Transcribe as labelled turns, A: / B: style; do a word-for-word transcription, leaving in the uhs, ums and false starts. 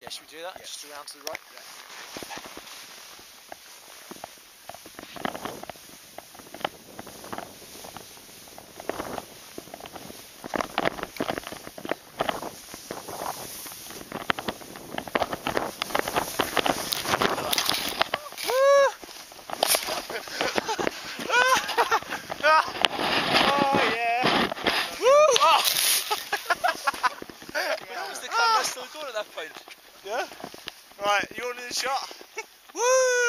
A: Yeah, should we do that?
B: Yeah.
A: Just around to the right?
B: Yeah.
A: Oh yeah! Woo! Oh! How was the camera still going at that point?
B: Yeah? Right, you want in the shot?
A: Woo!